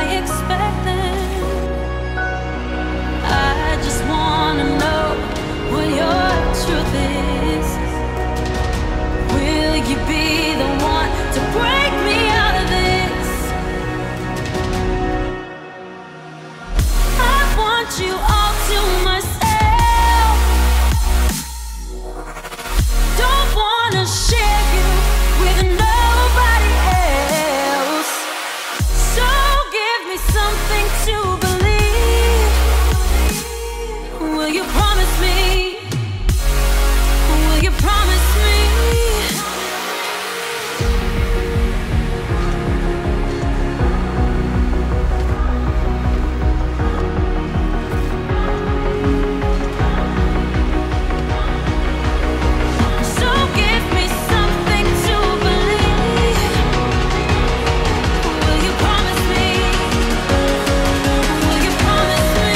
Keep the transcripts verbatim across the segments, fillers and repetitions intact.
expect them. I just wanna know what your truth is. Will you be the one to break me out of this? I want you all to myself. Don't wanna share you with nobody else. So give me something to believe. Will you promise me? Will you promise me? So give me something to believe. Will you promise me? Will you promise me?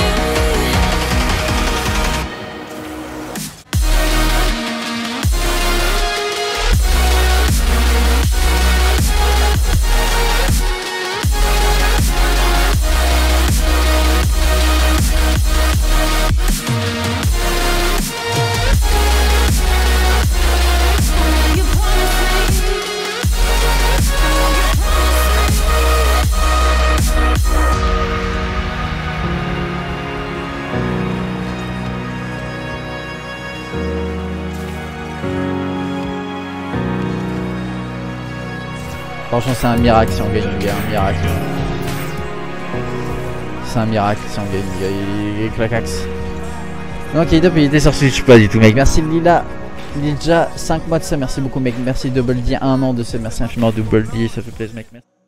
Will you promise me? Will you Franchement, c'est un miracle si on gagne, les gars, un miracle. C'est un miracle si on gagne, les gars, il est clacax. Non, ok, top, il était sur Switch, pas du tout, mec. Merci Lila, Ninja, cinq mois de ça, merci beaucoup, mec. Merci Double D, un an de ça, merci infiniment Double D, ça fait plaisir, mec. Merci.